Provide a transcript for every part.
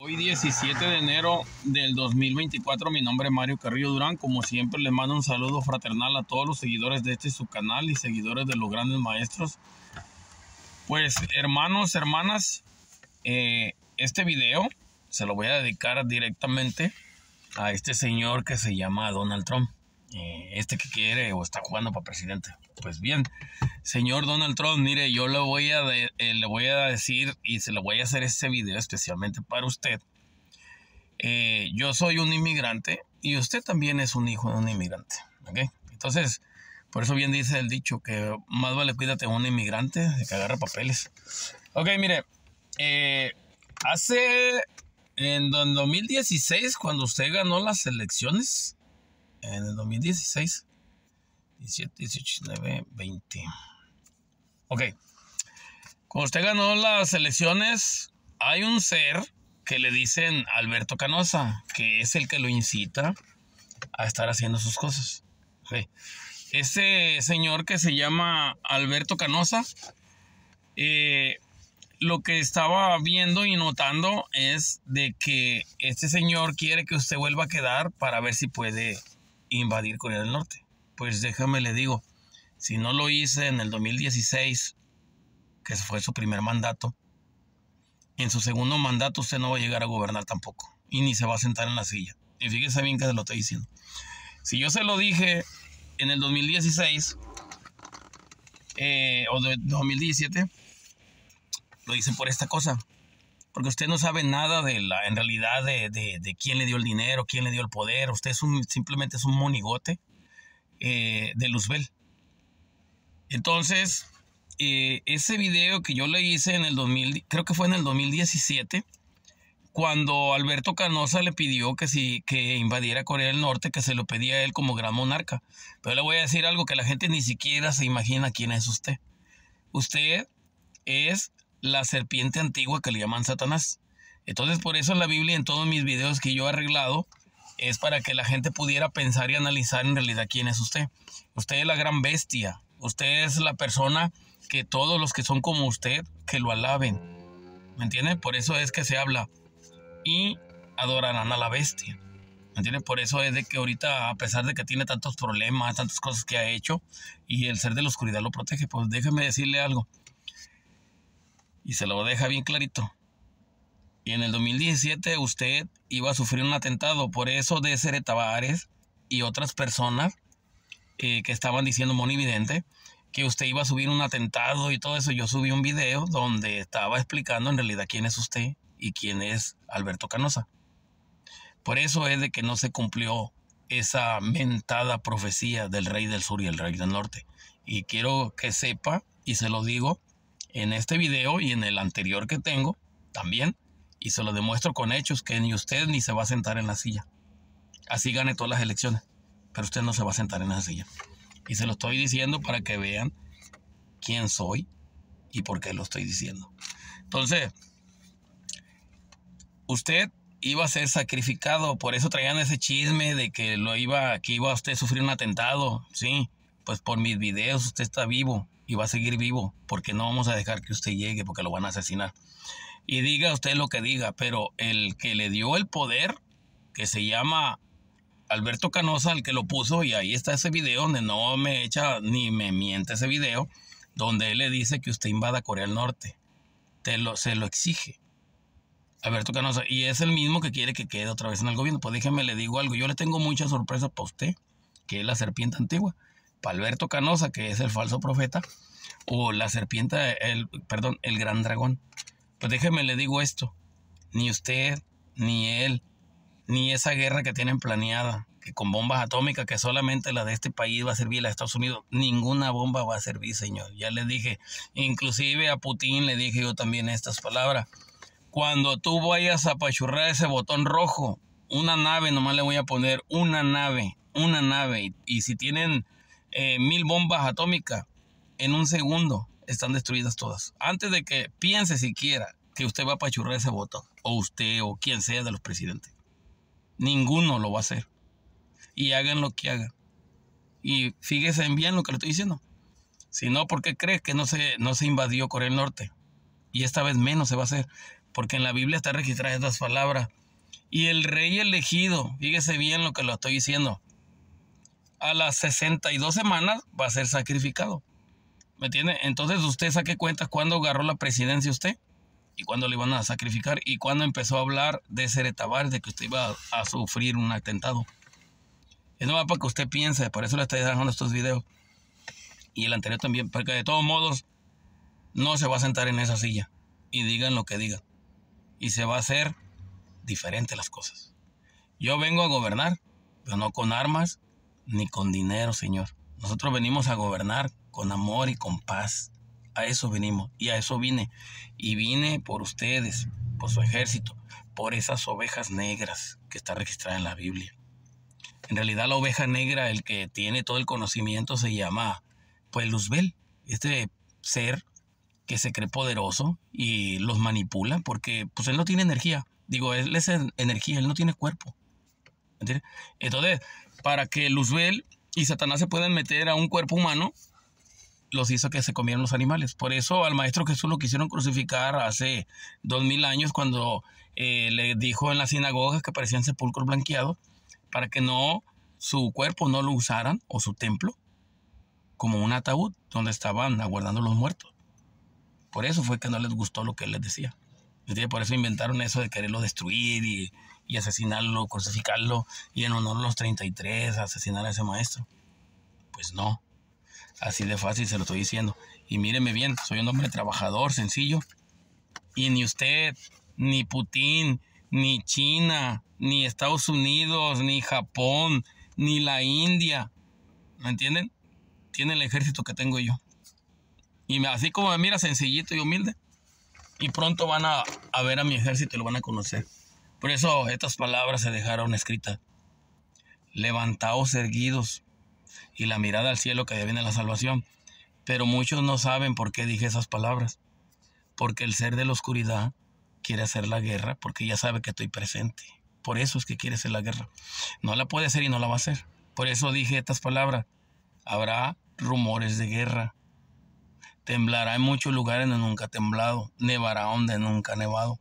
Hoy 17 de enero del 2024, mi nombre es Mario Carrillo Durán. Como siempre, les mando un saludo fraternal a todos los seguidores de su canal y seguidores de los grandes maestros. Pues hermanos, hermanas, este video se lo voy a dedicar directamente a este señor que se llama Donald Trump. Que quiere o está jugando para presidente. Pues bien, señor Donald Trump, mire, yo le voy a decir y se lo voy a hacer este video especialmente para usted. Yo soy un inmigrante y usted también es un hijo de un inmigrante, ¿ok? Entonces, por eso bien dice el dicho que más vale cuídate a un inmigrante de que agarra papeles. Ok, mire, en 2016, cuando usted ganó las elecciones, en el 2016, 17, 18, 19, 20. Ok. Cuando usted ganó las elecciones, hay un ser que le dicen Alberto Canosa, que es el que lo incita a estar haciendo sus cosas. Okay. Ese señor que se llama Alberto Canosa, lo que estaba viendo y notando es de que este señor quiere que usted vuelva a quedar para ver si puede invadir Corea del Norte. Pues déjame le digo, si no lo hice en el 2016, que fue su primer mandato, en su segundo mandato usted no va a llegar a gobernar tampoco, y ni se va a sentar en la silla. Y fíjese bien que se lo estoy diciendo. Si yo se lo dije en el 2016 o 2017, lo hice por esta cosa, porque usted no sabe nada en realidad de quién le dio el dinero, quién le dio el poder. Usted simplemente es un monigote de Luzbel. Entonces, ese video que yo le hice creo que fue en el 2017, cuando Alberto Canosa le pidió que invadiera Corea del Norte, que se lo pedía a él como gran monarca. Pero le voy a decir algo que la gente ni siquiera se imagina quién es usted. Usted es la serpiente antigua que le llaman Satanás. Entonces, por eso en la Biblia, en todos mis videos que yo he arreglado, es para que la gente pudiera pensar y analizar en realidad quién es usted. Usted es la gran bestia. Usted es la persona que todos los que son como usted, que lo alaben. ¿Me entiende? Por eso es que se habla y adorarán a la bestia. ¿Me entiende? Por eso es de que ahorita, a pesar de que tiene tantos problemas, tantas cosas que ha hecho, y el ser de la oscuridad lo protege, pues déjeme decirle algo. Y se lo deja bien clarito. Y en el 2017 usted iba a sufrir un atentado. Por eso de Cere Tavares y otras personas que estaban diciendo monividente que usted iba a subir un atentado y todo eso. Yo subí un video donde estaba explicando en realidad quién es usted y quién es Alberto Canosa. Por eso es de que no se cumplió esa mentada profecía del rey del sur y el rey del norte. Y quiero que sepa, y se lo digo en este video y en el anterior que tengo también, y se lo demuestro con hechos, que ni usted ni se va a sentar en la silla. Así gane todas las elecciones, pero usted no se va a sentar en esa silla. Y se lo estoy diciendo para que vean quién soy y por qué lo estoy diciendo. Entonces, usted iba a ser sacrificado. Por eso traían ese chisme de que iba usted a sufrir un atentado. Sí, pues por mis videos usted está vivo y va a seguir vivo, porque no vamos a dejar que usted llegue, porque lo van a asesinar. Y diga usted lo que diga, pero el que le dio el poder, que se llama Alberto Canosa, el que lo puso, y ahí está ese video donde no me echa ni me miente ese video, donde él le dice que usted invada Corea del Norte. Se lo exige Alberto Canosa, y es el mismo que quiere que quede otra vez en el gobierno. Pues déjeme le digo algo, yo le tengo muchas sorpresas para usted, que es la serpiente antigua. Para Alberto Canosa, que es el falso profeta, o la serpiente, el gran dragón. Pues déjeme le digo esto, ni usted, ni él, ni esa guerra que tienen planeada, que con bombas atómicas, que solamente la de este país va a servir, la de Estados Unidos, ninguna bomba va a servir, señor. Ya le dije, inclusive a Putin le dije yo también estas palabras. Cuando tú vayas a apachurrar ese botón rojo, una nave, nomás le voy a poner una nave, y si tienen 1000 bombas atómicas, en un segundo están destruidas todas. Antes de que piense siquiera que usted va a apachurrar ese botón, o usted o quien sea de los presidentes. Ninguno lo va a hacer. Y hagan lo que hagan. Y fíjese bien lo que le estoy diciendo. Si no, ¿por qué crees que no se invadió Corea del Norte? Y esta vez menos se va a hacer. porque en la Biblia está registrada estas palabras. Y el rey elegido, fíjese bien lo que lo estoy diciendo, a las 62 semanas va a ser sacrificado. ¿Me entiende? Entonces usted saque cuentas cuándo agarró la presidencia usted y cuándo le iban a sacrificar y cuándo empezó a hablar de Cere Tavares, de que usted iba a sufrir un atentado. Es nomás para que usted piense, por eso le estoy dejando estos videos. Y el anterior también, porque de todos modos no se va a sentar en esa silla y digan lo que digan. Y se va a hacer diferente las cosas. Yo vengo a gobernar, pero no con armas ni con dinero, señor. Nosotros venimos a gobernar con amor y con paz. A eso venimos y a eso vine. Y vine por ustedes, por su ejército, por esas ovejas negras que está registrada en la Biblia. En realidad la oveja negra, el que tiene todo el conocimiento, se llama pues Luzbel, este ser que se cree poderoso y los manipula porque pues él no tiene energía. Digo, él es energía, él no tiene cuerpo. ¿Entiendes? Entonces, para que Luzbel y Satanás se puedan meter a un cuerpo humano, los hizo que se comieran los animales. Por eso al Maestro Jesús lo quisieron crucificar hace 2000 años cuando le dijo en las sinagogas que parecían sepulcros blanqueados, para que no, su cuerpo no lo usaran, o su templo, como un ataúd donde estaban aguardando los muertos. Por eso fue que no les gustó lo que él les decía. Por eso inventaron eso de quererlo destruir y asesinarlo, crucificarlo, y en honor a los 33 asesinar a ese maestro. Pues no, así de fácil se lo estoy diciendo. Y míreme bien, soy un hombre trabajador, sencillo, y ni usted, ni Putin, ni China, ni Estados Unidos, ni Japón, ni la India, ¿me entienden? Tiene el ejército que tengo yo. Y así como me mira, sencillito y humilde, y pronto van a ver a mi ejército y lo van a conocer. Por eso estas palabras se dejaron escritas. Levantaos erguidos y la mirada al cielo, que viene la salvación. Pero muchos no saben por qué dije esas palabras. Porque el ser de la oscuridad quiere hacer la guerra porque ya sabe que estoy presente. Por eso es que quiere hacer la guerra. No la puede hacer y no la va a hacer. Por eso dije estas palabras. Habrá rumores de guerra. Temblará en muchos lugares donde nunca ha temblado. Nevará donde nunca ha nevado.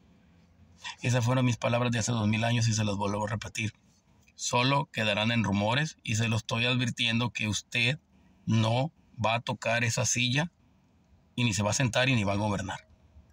Esas fueron mis palabras de hace 2000 años y se las vuelvo a repetir. Solo quedarán en rumores y se lo estoy advirtiendo que usted no va a tocar esa silla y ni se va a sentar y ni va a gobernar.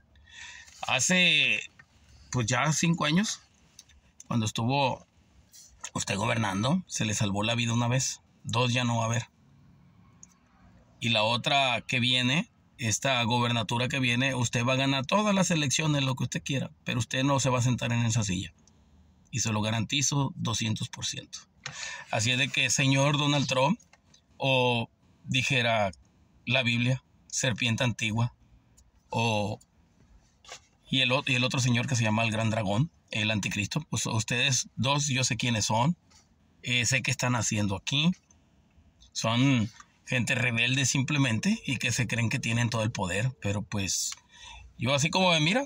Hace pues ya 5 años, cuando estuvo usted gobernando, se le salvó la vida una vez. 2 ya no va a haber. Y la otra que viene, esta gobernatura que viene, usted va a ganar todas las elecciones, lo que usted quiera, pero usted no se va a sentar en esa silla. Y se lo garantizo 200%. Así es de que, señor Donald Trump, o dijera la Biblia, serpiente antigua, y el otro señor que se llama el gran dragón, el anticristo, pues ustedes dos, yo sé quiénes son, sé qué están haciendo aquí. Son gente rebelde simplemente y que se creen que tienen todo el poder, pero pues yo así como me mira,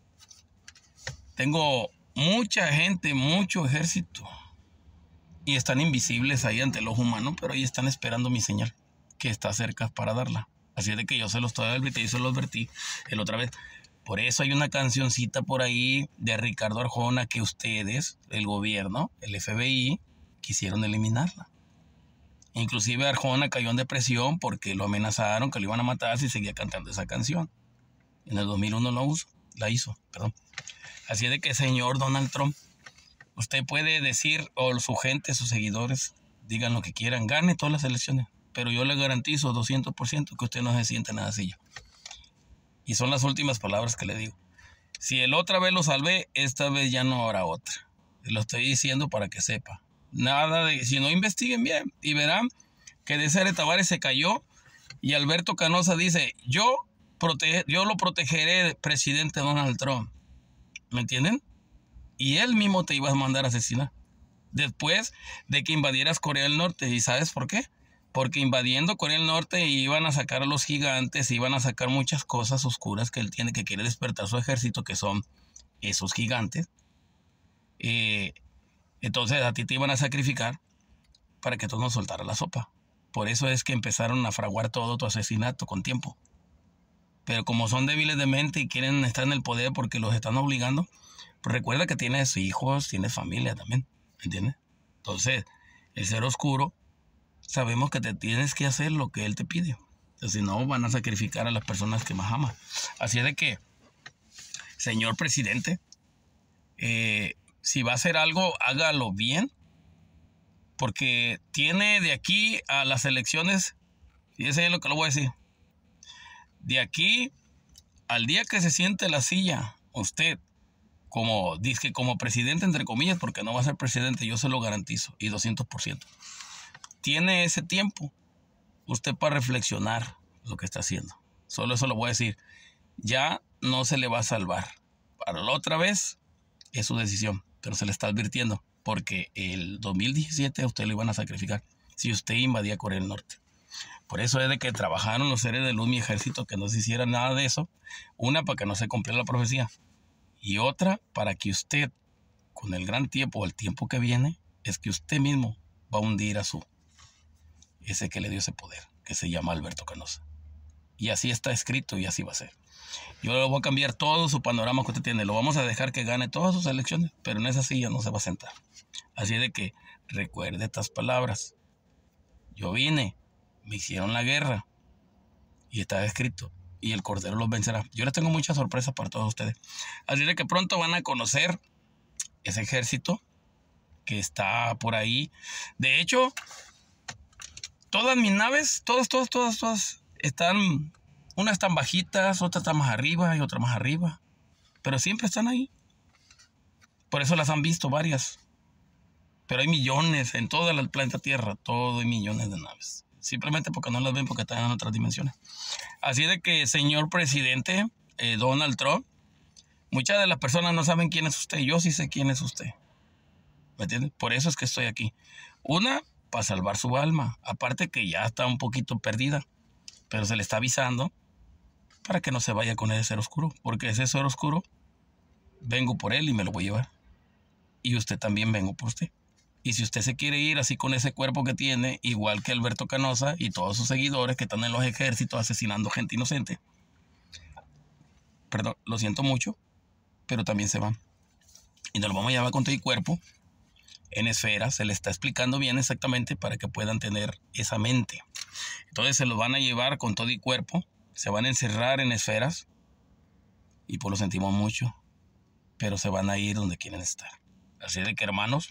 tengo mucha gente, mucho ejército y están invisibles ahí ante el ojo humano, pero ahí están esperando mi señal que está cerca para darla. Así es de que yo se los estoy advirtiendo y se los advertí el otra vez. Por eso hay una cancioncita por ahí de Ricardo Arjona que ustedes, el gobierno, el FBI, quisieron eliminarla. Inclusive Arjona cayó en depresión porque lo amenazaron que lo iban a matar si seguía cantando esa canción. En el 2001 la hizo. Así es de que, señor Donald Trump, usted puede decir, o su gente, sus seguidores, digan lo que quieran, gane todas las elecciones, pero yo le garantizo 200% que usted no se siente en esa silla. Y son las últimas palabras que le digo. Si el otra vez lo salvé, esta vez ya no habrá otra. Lo estoy diciendo para que sepa. Nada de, si no investiguen bien y verán que de Cere Tavares se cayó y Alberto Canosa dice, yo lo protegeré, presidente Donald Trump. ¿Me entienden? Y él mismo te iba a mandar a asesinar después de que invadieras Corea del Norte. ¿Y sabes por qué? Porque invadiendo Corea del Norte iban a sacar a los gigantes, iban a sacar muchas cosas oscuras que él tiene, que quiere despertar su ejército, que son esos gigantes. Entonces a ti te iban a sacrificar para que tú no soltaras la sopa. Por eso es que empezaron a fraguar todo tu asesinato con tiempo. pero como son débiles de mente y quieren estar en el poder porque los están obligando, pues recuerda que tienes hijos, tienes familia también, ¿entiendes? Entonces, el ser oscuro, sabemos que te tienes que hacer lo que él te pide. Si no, van a sacrificar a las personas que más aman. Así es de que, señor presidente, si va a hacer algo, hágalo bien, porque tiene de aquí a las elecciones, y ese es lo que le voy a decir, de aquí al día que se siente en la silla, usted, como presidente, entre comillas, porque no va a ser presidente, yo se lo garantizo, y 200%. Tiene ese tiempo usted para reflexionar lo que está haciendo. Solo eso lo voy a decir. Ya no se le va a salvar. Para la otra vez es su decisión, pero se le está advirtiendo, porque el 2017 a usted lo iban a sacrificar si usted invadía Corea del Norte. Por eso es de que trabajaron los seres de luz, mi ejército, que no se hiciera nada de eso. Una, para que no se cumpliera la profecía. Y otra, para que usted, con el gran tiempo, el tiempo que viene, es que usted mismo va a hundir a ese que le dio ese poder, que se llama Alberto Canosa. Y así está escrito y así va a ser. Yo le voy a cambiar todo su panorama que usted tiene. Lo vamos a dejar que gane todas sus elecciones, pero en esa silla no se va a sentar. Así de que recuerde estas palabras. Yo vine, me hicieron la guerra y está escrito, y el Cordero los vencerá. Yo les tengo muchas sorpresas para todos ustedes. Así de que pronto van a conocer ese ejército que está por ahí. De hecho, todas mis naves, todas están, unas están bajitas, otras están más arriba y otras más arriba, pero siempre están ahí. Por eso las han visto varias. Pero hay millones en todo el planeta Tierra, todo hay millones de naves. Simplemente porque no las ven, porque están en otras dimensiones. Así de que, señor presidente, Donald Trump, muchas de las personas no saben quién es usted. Yo sí sé quién es usted. ¿Me entiendes? Por eso es que estoy aquí. Una, para salvar su alma. Aparte que ya está un poquito perdida. Pero se le está avisando para que no se vaya con ese ser oscuro. Porque ese ser oscuro, vengo por él y me lo voy a llevar. Y usted también vengo por usted. Y si usted se quiere ir así con ese cuerpo que tiene, igual que Alberto Canosa y todos sus seguidores que están en los ejércitos asesinando gente inocente, perdón, lo siento mucho, pero también se van. Y nos lo vamos a llevar con todo el cuerpo en esferas. Se le está explicando bien exactamente para que puedan tener esa mente. Entonces se los van a llevar con todo el cuerpo, se van a encerrar en esferas, y pues lo sentimos mucho, pero se van a ir donde quieren estar. Así de que, hermanos,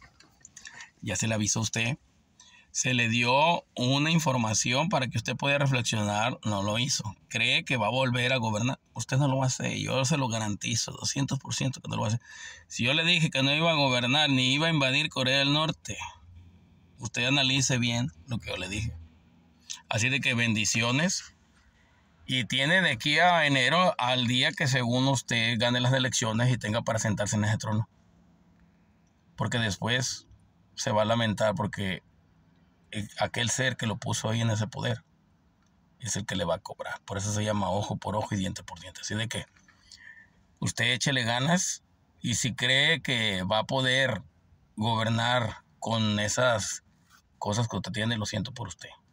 ya se le avisó a usted, se le dio una información para que usted pueda reflexionar, no lo hizo. Cree que va a volver a gobernar, usted no lo va a hacer, yo se lo garantizo, 200% que no lo va a hacer. Si yo le dije que no iba a gobernar ni iba a invadir Corea del Norte, usted analice bien lo que yo le dije. Así de que bendiciones, y tiene de aquí a enero al día que según usted gane las elecciones y tenga para sentarse en ese trono. Porque después se va a lamentar, porque aquel ser que lo puso ahí en ese poder es el que le va a cobrar. Por eso se llama ojo por ojo y diente por diente. Así de que usted échele ganas, y si cree que va a poder gobernar con esas cosas que usted tiene, lo siento por usted.